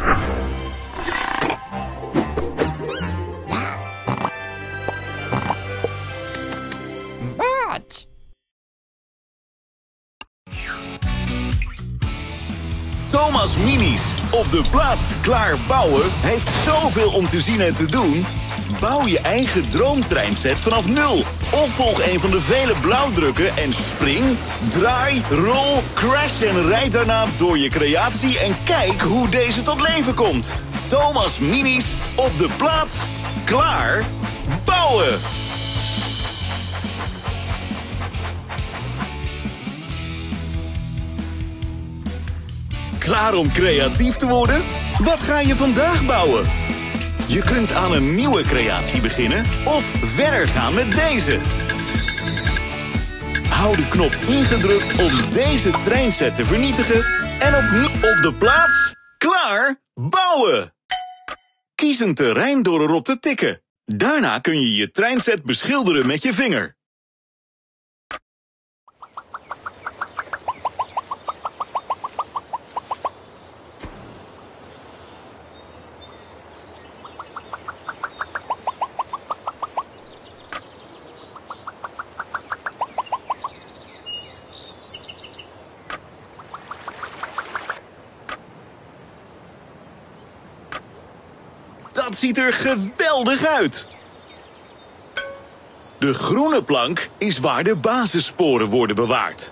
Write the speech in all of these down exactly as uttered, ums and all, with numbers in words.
Wat? Thomas Minis op de plaats klaar bouwen heeft zoveel om te zien en te doen. Bouw je eigen droomtreinset vanaf nul. Of volg een van de vele blauwdrukken en spring, draai, rol, crash en rijd daarna door je creatie en kijk hoe deze tot leven komt. Thomas Minis op de plaats klaar bouwen. Klaar om creatief te worden? Wat ga je vandaag bouwen? Je kunt aan een nieuwe creatie beginnen of verder gaan met deze. Hou de knop ingedrukt om deze treinset te vernietigen en opnieuw op de plaats klaar bouwen. Kies een terrein door erop te tikken. Daarna kun je je treinset beschilderen met je vinger. Dat ziet er geweldig uit! De groene plank is waar de basissporen worden bewaard.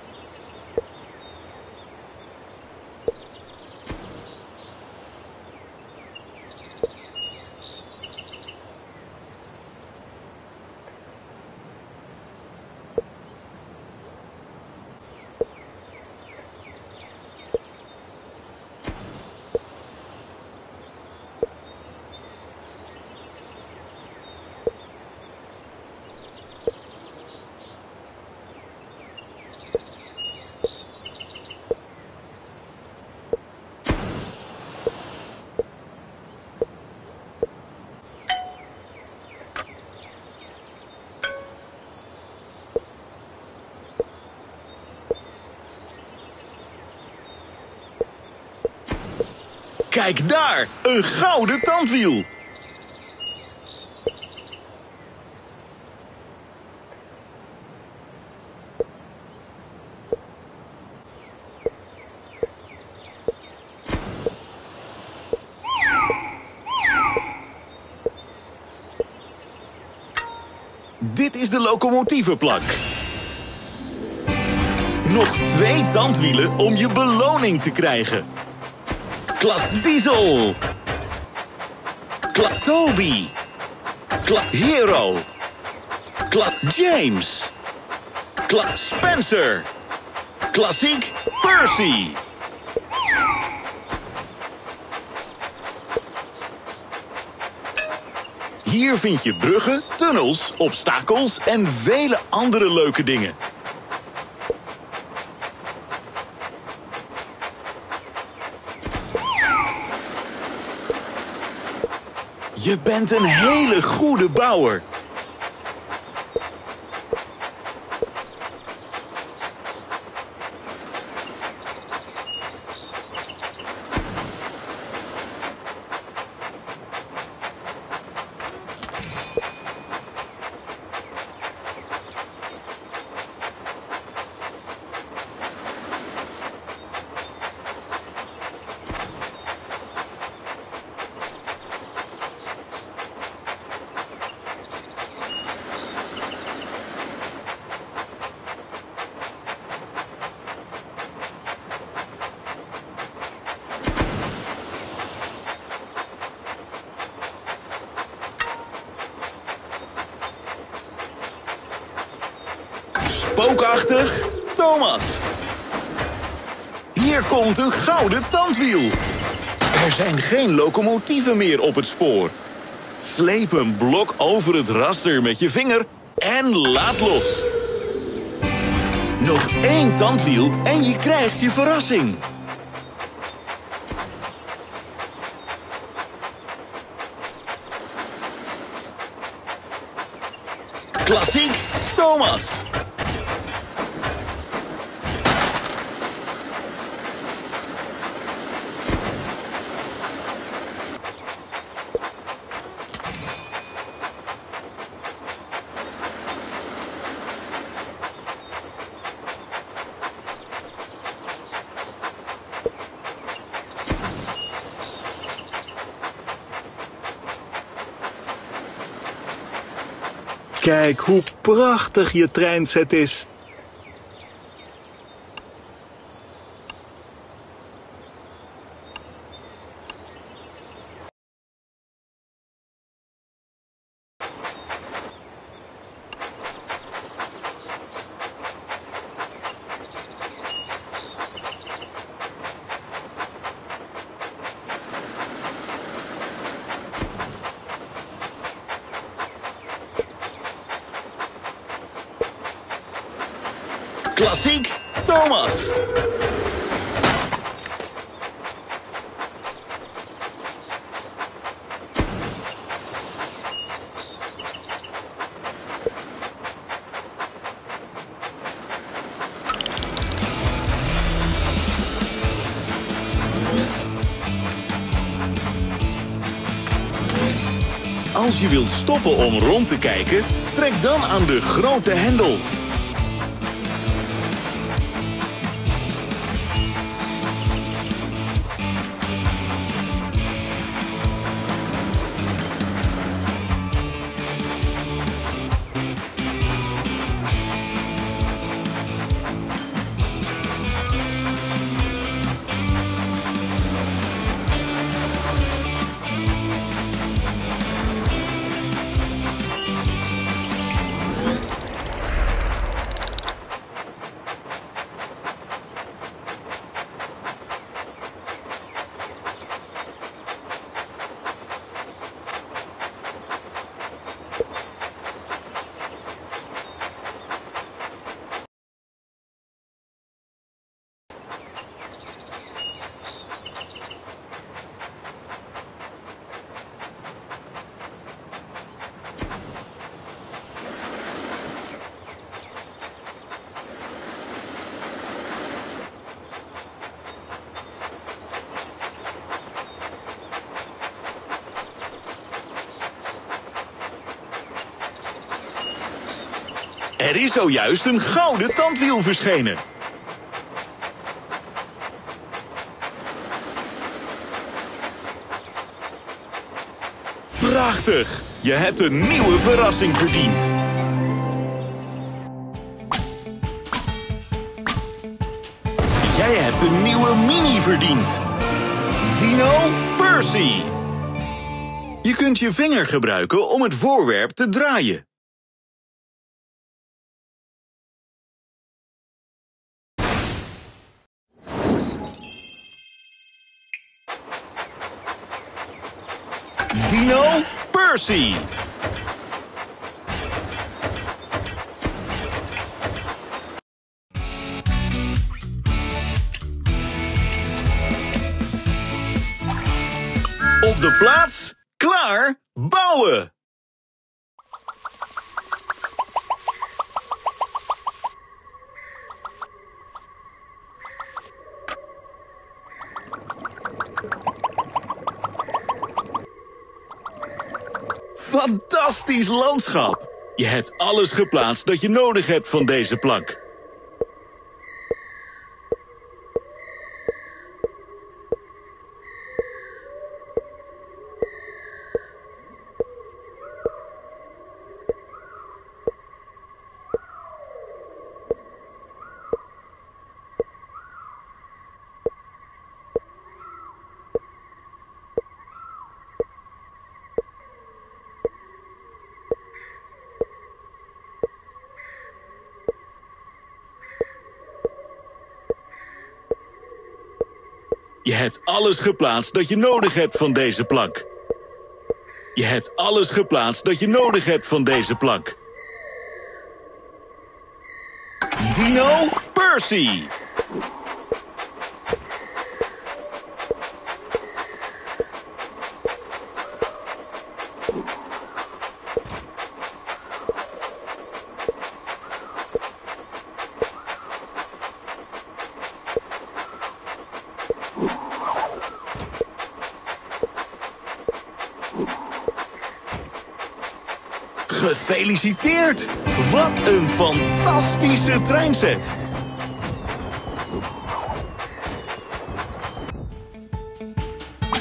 Kijk daar, een gouden tandwiel! Dit is de locomotievenplank. Nog twee tandwielen om je beloning te krijgen. Klas Diesel. Klas Toby. Klas Hero. Klas James. Klas Spencer. Klassiek Percy. Hier vind je bruggen, tunnels, obstakels en vele andere leuke dingen. Je bent een hele goede bouwer. Spookachtig, Thomas. Hier komt een gouden tandwiel. Er zijn geen locomotieven meer op het spoor. Sleep een blok over het raster met je vinger en laat los. Nog één tandwiel en je krijgt je verrassing. Klassiek, Thomas. Kijk hoe prachtig je treinset is. Klassiek Thomas. Als je wilt stoppen om rond te kijken, trek dan aan de grote hendel. Er is zojuist een gouden tandwiel verschenen. Prachtig! Je hebt een nieuwe verrassing verdiend. Jij hebt een nieuwe mini verdiend. Dino Percy. Je kunt je vinger gebruiken om het voorwerp te draaien. Dino Percy. Op de plaats, klaar, bouwen! Fantastisch landschap! Je hebt alles geplaatst dat je nodig hebt van deze plank. Je hebt alles geplaatst dat je nodig hebt van deze plank. Je hebt alles geplaatst dat je nodig hebt van deze plank. Dino Percy. Gefeliciteerd! Wat een fantastische treinset!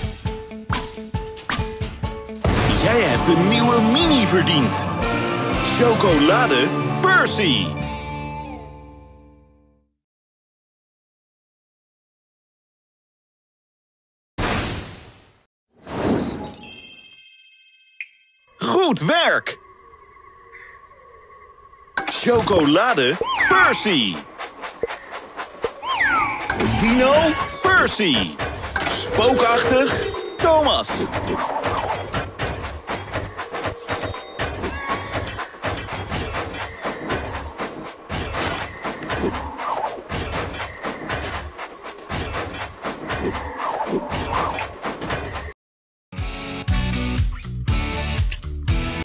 Jij hebt een nieuwe mini verdiend. Chocolade Percy. Goed werk! Chocolade Percy. Dino Percy. Spookachtig Thomas.